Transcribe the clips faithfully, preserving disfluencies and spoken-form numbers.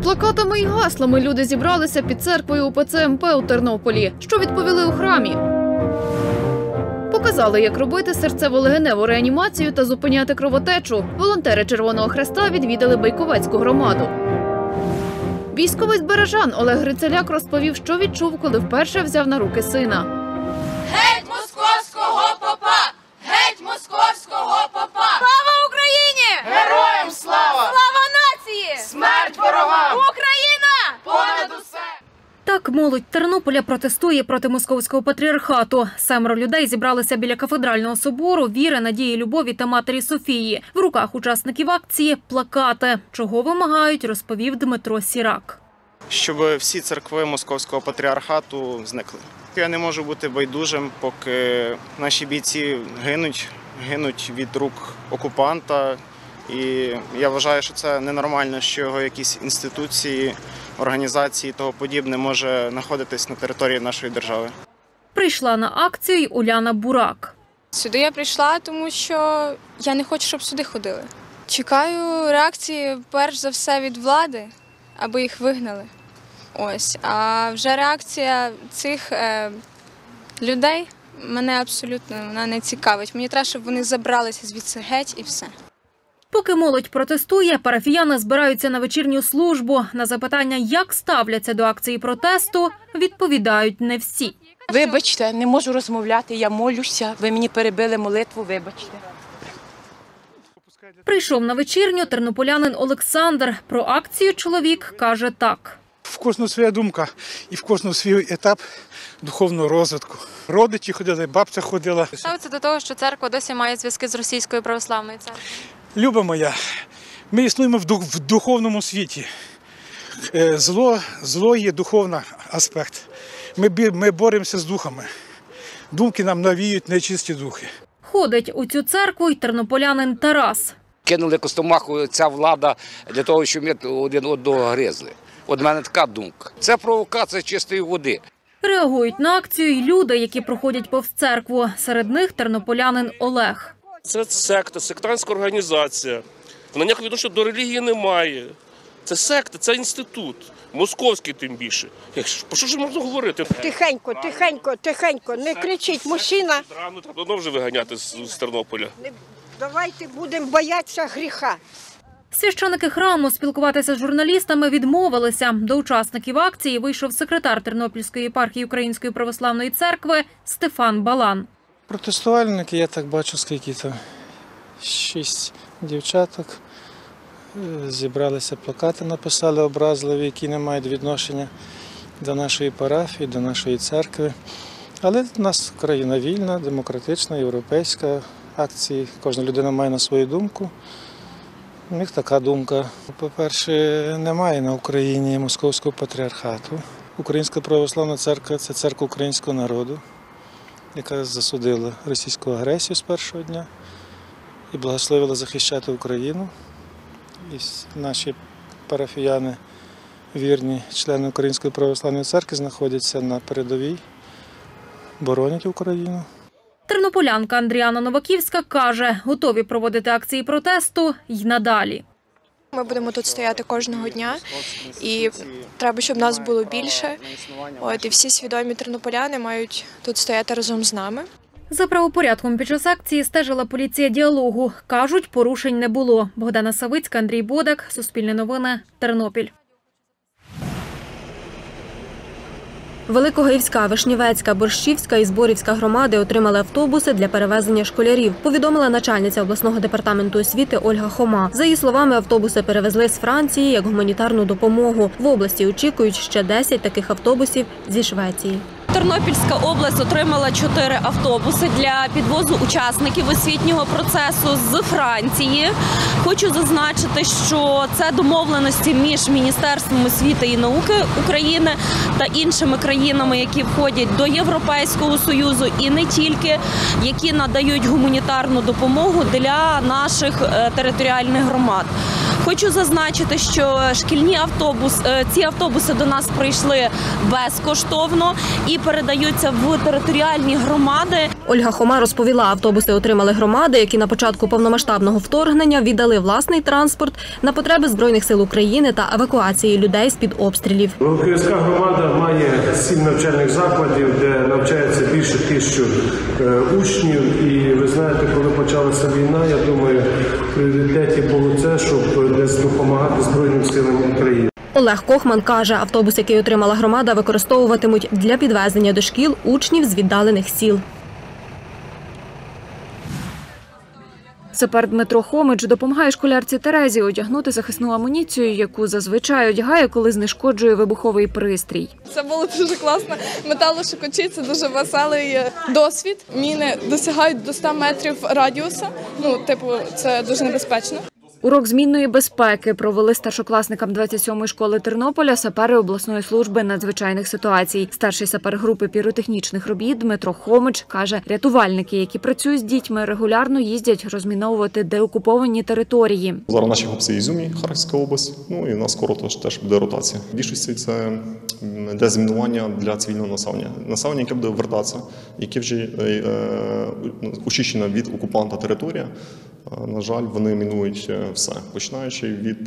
З плакатами і гаслами люди зібралися під церквою УПЦ МП у Тернополі. Що відповіли у храмі? Показали, як робити серцево-легеневу реанімацію та зупиняти кровотечу. Волонтери Червоного Хреста відвідали Байковецьку громаду. Військовий з Бережан Олег Грицеляк розповів, що відчув, коли вперше взяв на руки сина. Геть московського попа! Геть московського попа! Слава Україні! Героям слава! Слава нації! Смерть ворогам! Україна! Понад усе! Так молодь Тернополя протестує проти московського патріархату. Семеро людей зібралися біля кафедрального собору Віри, Надії, Любові та Матері Софії. В руках учасників акції – плакати. Чого вимагають, розповів Дмитро Сірак. Щоб всі церкви московського патріархату зникли. Я не можу бути байдужим, поки наші бійці гинуть, гинуть від рук окупанта. І я вважаю, що це ненормально, що його якісь інституції, організації і того подібне може знаходитись на території нашої держави. Прийшла на акцію й Уляна Бурак. Сюди я прийшла, тому що я не хочу, щоб сюди ходили. Чекаю реакції, перш за все, від влади, аби їх вигнали. Ось. А вже реакція цих е, людей мене абсолютно вона не цікавить. Мені треба, щоб вони забралися звідси геть і все. Поки молодь протестує, парафіяни збираються на вечірню службу. На запитання, як ставляться до акції протесту, відповідають не всі. Вибачте, не можу розмовляти, я молюся, ви мені перебили молитву, вибачте. Прийшов на вечірню тернополянин Олександр. Про акцію чоловік каже так. В кожного своя думка і в кожного свій етап духовного розвитку. Родичі ходили, бабця ходила. Ставиться до того, що церква досі має зв'язки з Російською православною церквою? Люба моя, ми існуємо в, дух, в духовному світі. Зло, зло є духовний аспект. Ми, ми боремося з духами. Думки нам навіють нечисті духи. Ходить у цю церкву й тернополянин Тарас. Кинули Костомаху ця влада для того, щоб ми один одного гризли. От в мене така думка. Це провокація чистої води. Реагують на акцію й люди, які проходять повз церкву. Серед них тернополянин Олег. Це секта, сектантська організація. Вона ніякого відношення до релігії немає. Це секта, це інститут. Московський тим більше. Про що ж можна говорити? Тихенько, тихенько, тихенько. Не кричіть, мужчина. Рано треба давно вже виганяти з, з Тернополя. Давайте будемо боятися гріха. Священики храму спілкуватися з журналістами відмовилися. До учасників акції вийшов секретар Тернопільської єпархії Української православної церкви Стефан Балан. Протестувальники, я так бачу, скільки там, шість дівчаток, зібралися, плакати написали образливі, які не мають відношення до нашої парафії, до нашої церкви. Але в нас країна вільна, демократична, європейська. Акції, кожна людина має на свою думку. У них така думка. По-перше, немає на Україні московського патріархату. Українська православна церква – це церква українського народу, яка засудила російську агресію з першого дня і благословила захищати Україну. І наші парафіяни, вірні члени Української православної церкви, знаходяться на передовій, боронять Україну. Тернополянка Андріана Новаківська каже, готові проводити акції протесту й надалі. Ми будемо тут стояти кожного дня, і треба, щоб нас було більше. От, і всі свідомі тернополяни мають тут стояти разом з нами. За правопорядком під час акції стежила поліція діалогу. Кажуть, порушень не було. Богдана Савицька, Андрій Бодак, Суспільне новини, Тернопіль. Великогирська, Вишнівецька, Борщівська і Зборівська громади отримали автобуси для перевезення школярів, повідомила начальниця обласного департаменту освіти Ольга Хома. За її словами, автобуси перевезли з Франції як гуманітарну допомогу. В області очікують ще десять таких автобусів зі Швеції. Тернопільська область отримала чотири автобуси для підвозу учасників освітнього процесу з Франції. Хочу зазначити, що це домовленості між Міністерством освіти і науки України та іншими країнами, які входять до Європейського Союзу і не тільки, які надають гуманітарну допомогу для наших територіальних громад. Хочу зазначити, що шкільні автобуси, ці автобуси до нас прийшли безкоштовно і передаються в територіальні громади. Ольга Хома розповіла, автобуси отримали громади, які на початку повномасштабного вторгнення віддали власний транспорт на потреби Збройних сил України та евакуації людей з-під обстрілів. Волковецька громада має сім навчальних закладів, де навчається більше тисячі учнів. І ви знаєте, коли почалася війна, я думаю, в пріоритеті було це, щоб десь допомагати Збройним силам України. Олег Кохман каже, автобус, який отримала громада, використовуватимуть для підвезення до шкіл учнів з віддалених сіл. Сапер Дмитро Хомич допомагає школярці Терезі одягнути захисну амуніцію, яку зазвичай одягає, коли знешкоджує вибуховий пристрій. Це було дуже класно. Металошукачі – це дуже веселий досвід. Міни досягають до ста метрів радіуса. Ну, типу, це дуже небезпечно. Урок змінної безпеки провели старшокласникам двадцять сьомої школи Тернополя сапери обласної служби надзвичайних ситуацій. Старший сапер групи піротехнічних робіт Дмитро Хомич каже, рятувальники, які працюють з дітьми, регулярно їздять розміновувати деокуповані території. Зараз наші хлопці Ізюмі, Харківська область, ну і у нас скоро теж буде ротація. В більшості це для змінування для цивільного населення. Населення, яке буде вертатися, яке вже е, очищена від окупанта територія. На жаль, вони мінують все, починаючи від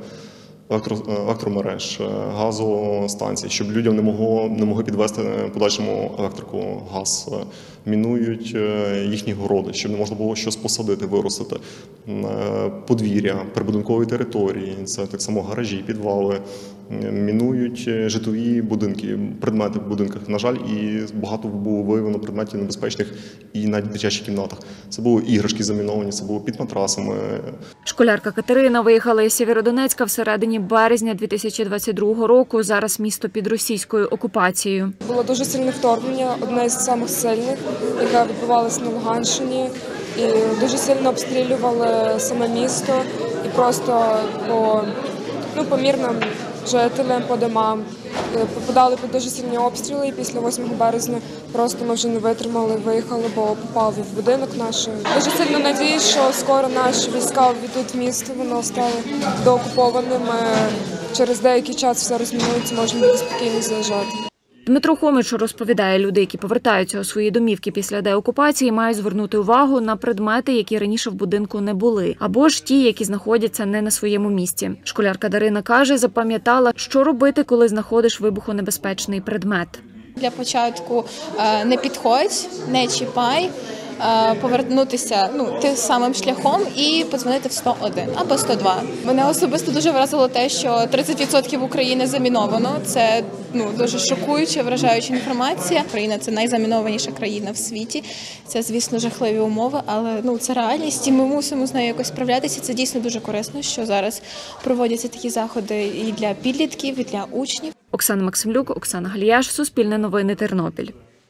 електромереж, газостанцій, щоб людям не могло, не могли підвести подальшому електрику, газ. Мінують їхні городи, щоб не можна було щось посадити, виростити. Подвір'я, прибудинкові території, це так само гаражі, підвали. Мінують житлові будинки, предмети в будинках. На жаль, і багато було виявлено предметів небезпечних і навіть в дитячих кімнатах. Це були іграшки заміновані, це було під матрасами. Школярка Катерина виїхала із Сєвєродонецька всередині березня дві тисячі двадцять другого року. Зараз місто під російською окупацією. Було дуже сильне вторгнення, одне з самих сильних, яке відбувалося на Луганщині. І дуже сильно обстрілювали саме місто і просто по, ну, по мирним жителям, по домам. Попадали під дуже сильні обстріли, і після восьмого березня просто ми вже не витримали, виїхали, бо попали в будинок наш. Дуже сильно надіюсь, що скоро наші війська ввійдуть в місто, воно стане доокупованим. Через деякий час все розмінується, можна буде спокійно заїжджати. Дмитро Хомич розповідає, люди, які повертаються у свої домівки після деокупації, мають звернути увагу на предмети, які раніше в будинку не були, або ж ті, які знаходяться не на своєму місці. Школярка Дарина каже, запам'ятала, що робити, коли знаходиш вибухонебезпечний предмет. Для початку не підходь, не чіпай, повернутися ну, тим самим шляхом і подзвонити в сто один або сто два. Мене особисто дуже вразило те, що тридцять відсотків України заміновано. Це ну, дуже шокуюча, вражаюча інформація. Україна – це найзамінованіша країна в світі. Це, звісно, жахливі умови, але ну, це реальність, і ми мусимо з нею якось справлятися. Це дійсно дуже корисно, що зараз проводяться такі заходи і для підлітків, і для учнів. Оксана Максимлюк, Оксана Галіяш, Суспільне новини, Тернопіль.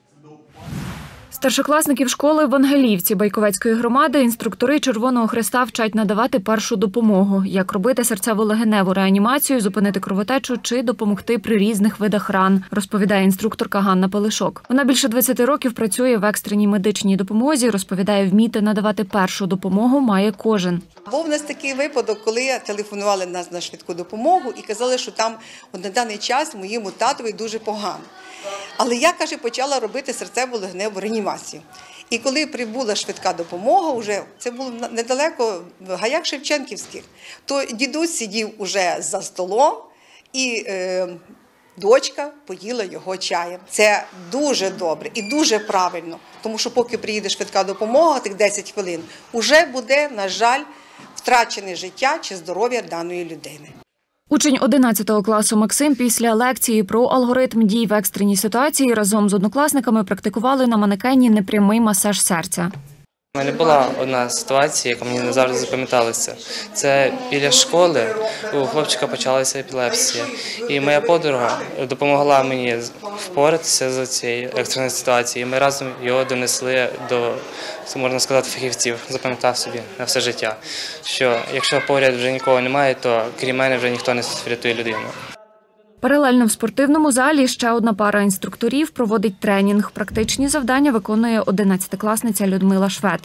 Старшокласників школи в Ангелівці Байковецької громади інструктори Червоного Хреста вчать надавати першу допомогу, як робити серцево-легеневу реанімацію, зупинити кровотечу чи допомогти при різних видах ран, розповідає інструкторка Ганна Пелишок. Вона більше двадцяти років працює в екстреній медичній допомозі, розповідає, вміти надавати першу допомогу має кожен. Був у нас такий випадок, коли телефонували нас на швидку допомогу і казали, що там от на даний час моєму татові дуже погано. Але я, каже, почала робити серцево-легеневу реанімацію. І коли прибула швидка допомога, вже це було недалеко в гаях Шевченківських, то дідусь сидів уже за столом і е, дочка поїла його чаєм. Це дуже добре і дуже правильно, тому що поки приїде швидка допомога, тих десять хвилин, вже буде, на жаль, втрачене життя чи здоров'я даної людини. Учень одинадцятого класу Максим після лекції про алгоритм дій в екстреній ситуації разом з однокласниками практикували на манекені непрямий масаж серця. У мене була одна ситуація, яка мені не завжди запам'яталася. Це біля школи у хлопчика почалася епілепсія. І моя подруга допомогла мені впоратися з цією екстреною ситуацією. Ми разом його донесли до, можна сказати, фахівців. Запам'ятав собі на все життя, що якщо поряд вже нікого немає, то крім мене вже ніхто не врятує людину. Паралельно в спортивному залі ще одна пара інструкторів проводить тренінг. Практичні завдання виконує одинадцятикласниця Людмила Швед.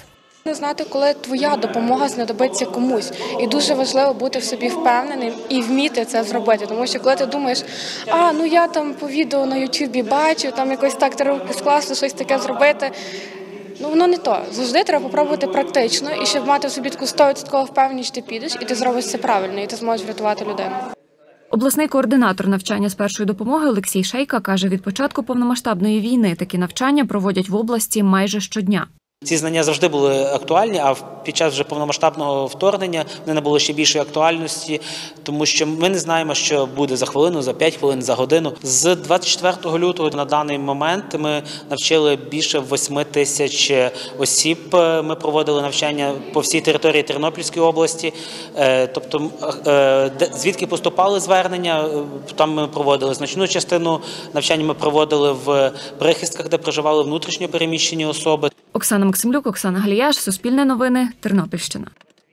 Не знати, коли твоя допомога знадобиться комусь. І дуже важливо бути в собі впевненим і вміти це зробити. Тому що коли ти думаєш, а, ну я там по відео на ютубі бачу, там якось так треба класно щось таке зробити. Ну, воно не то. Завжди треба попробувати практично, і щоб мати в собі таку сто відсотків впевненість, що ти підеш, і ти зробиш це правильно, і ти зможеш врятувати людину. Обласний координатор навчання з першої допомоги Олексій Шейка каже, від початку повномасштабної війни такі навчання проводять в області майже щодня. Ці знання завжди були актуальні, а під час вже повномасштабного вторгнення вони набули ще більшої актуальності, тому що ми не знаємо, що буде за хвилину, за п'ять хвилин, за годину. З двадцять четвертого лютого на даний момент ми навчили більше восьми тисяч осіб. Ми проводили навчання по всій території Тернопільської області. Тобто, звідки поступали звернення, там ми проводили значну частину навчання. Ми проводили в прихистках, де проживали внутрішньо переміщені особи. Оксана Максимлюк, Оксана Галіяш, Суспільне новини, Тернопільщина.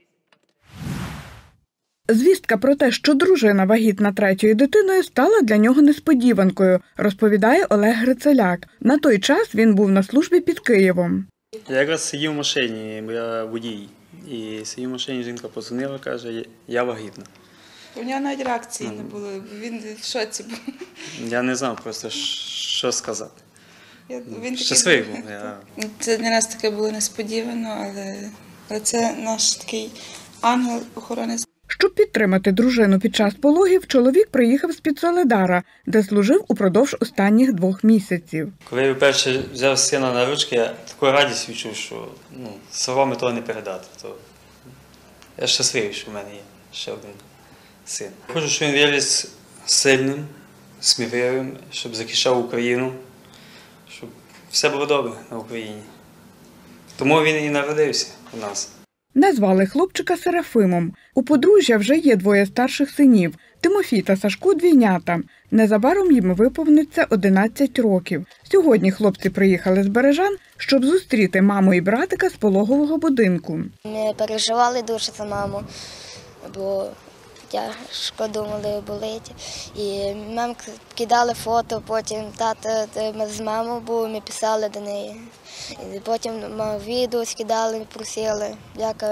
Звістка про те, що дружина вагітна третьою дитиною, стала для нього несподіванкою, розповідає Олег Грицеляк. На той час він був на службі під Києвом. Я якраз сидів в машині, бо я водій. І сидів в машині, жінка подзвонила, каже, я вагітна. У нього навіть реакції не було, він в шоці був. Я не знав просто, що сказати. Він Щасливий був. Я... Це для нас таке було несподівано, але, але це наш такий ангел-охоронець. Щоб підтримати дружину під час пологів, чоловік приїхав з-під Соледара, де служив упродовж останніх двох місяців. Коли я вперше взяв сина на ручки, я таку радість відчув, що ну, словами того не передати. То я щасливий, що в мене є ще один син. Хочу, щоб він виріс сильним, сміливим, щоб захищав Україну, щоб все було добре на Україні. Тому він і народився у нас. Назвали хлопчика Серафимом. У подружжя вже є двоє старших синів – Тимофій та Сашко – двійнята. Незабаром їм виповниться одинадцять років. Сьогодні хлопці приїхали з Бережан, щоб зустріти маму і братика з пологового будинку. Ми переживали дуже за маму, бо тяжко думали, болить. І нам кидали фото, потім тато ми з мамою були, ми писали до неї. І потім відео скидали, просили. Як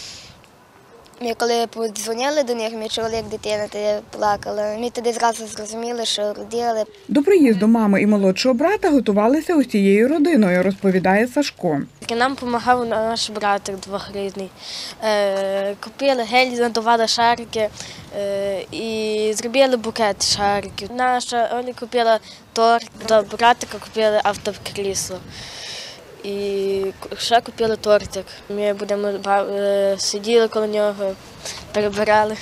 ми коли подзвонили до них, ми чули, як дитина плакала. Ми тоді зразу зрозуміли, що родили. До приїзду мами і молодшого брата готувалися усією родиною, розповідає Сашко. Нам допомагав наш братик двохрідний. Купили гель, надували шарики і зробили букет шариків. Наша Оля купила торт, до братика купили автокрісло. І ще купили тортик. Ми будемо сиділи коло нього, перебирали.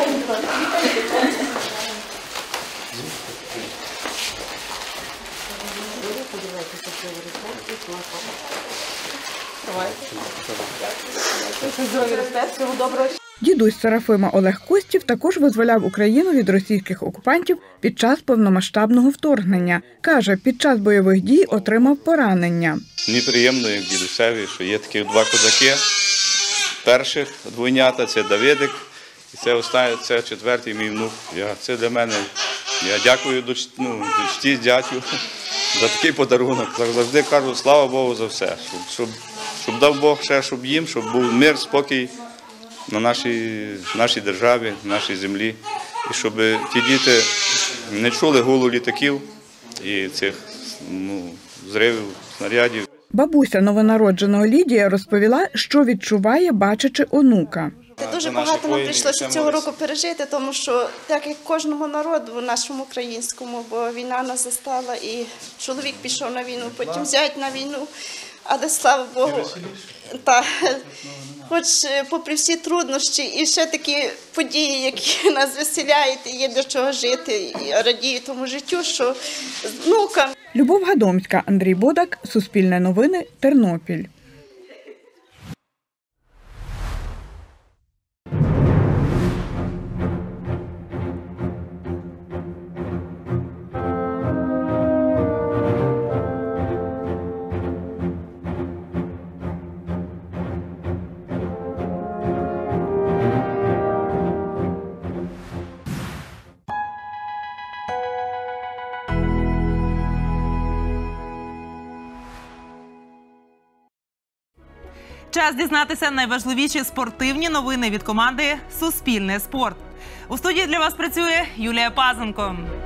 Дідусь Серафима Олег Костів також визволяв Україну від російських окупантів під час повномасштабного вторгнення. Каже, під час бойових дій отримав поранення. Мені приємно, як дідусеві, що є такі два козаки. Перших двойнята – це Давидик, і це останній, це четвертий мій внук. Я, це для мене, я дякую дочці, ну, дочці, дядю за такий подарунок. Завжди кажу, слава Богу за все. Щоб, щоб, щоб дав Бог ще, щоб їм, щоб був мир, спокій на нашій, нашій державі, на нашій землі. І щоб ті діти не чули гулу літаків і цих ну, зривів, снарядів. Бабуся новонародженого Лідія розповіла, що відчуває, бачачи онука. Дуже багато нам прийшлося цього року пережити, тому що, так як кожному народу, нашому українському, бо війна нас застала, і чоловік пішов на війну, потім зять на війну, але слава Богу, та, хоч попри всі труднощі і ще такі події, які нас веселяють, є до чого жити, і радію тому життю, що з внуком. Любов Гадомська, Андрій Бодак, Суспільне новини, Тернопіль. Час дізнатися найважливіші спортивні новини від команди «Суспільне спорт». У студії для вас працює Юлія Пазенко.